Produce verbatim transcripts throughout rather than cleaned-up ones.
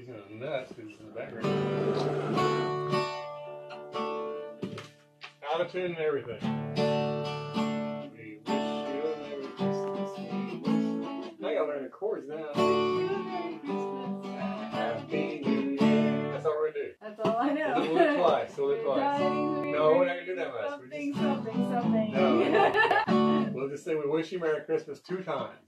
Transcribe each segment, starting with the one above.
She's gonna nuts because it's in the background. Out of tune and everything. We wish you a Merry Christmas. We wish you. I gotta learn the chords now. Happy New Year. That's all we're gonna do. That's all I know. We'll do it twice. We'll do it twice. No, we're not gonna do that much. Something, something, something. No. We'll just say we wish you Merry Christmas two times.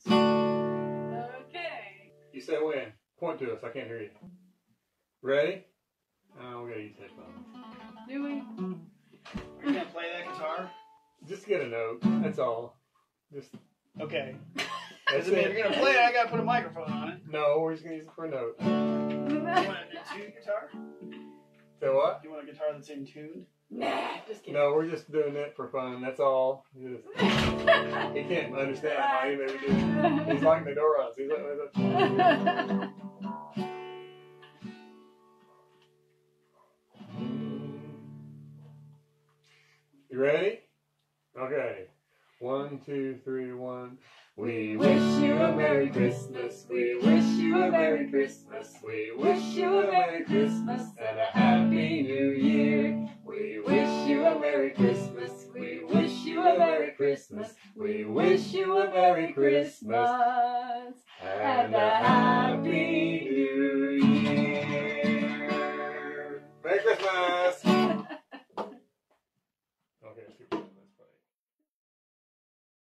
Okay. You say when. Point to us. I can't hear you. Ready? Oh, we gotta use headphones. Do we? Are you gonna play that guitar? Just get a note. That's all. Just. Okay. That's Because if it. you're gonna play it, I gotta put a microphone on it. No, we're just gonna use it for a note. You want a tuned guitar? Say what? You want a guitar that's in tuned? Nah, just kidding. No, we're just doing it for fun. That's all. Just, he can't understand why he maybe do. He's like the Doras. He's like, you ready? Okay. One, two, three, one. We wish you a Merry Christmas. We wish you a Merry Christmas. We wish you a Merry Christmas and a Happy New Year. We wish you a Merry Christmas. We wish you a Merry Christmas. We wish you a Merry Christmas Christmas and a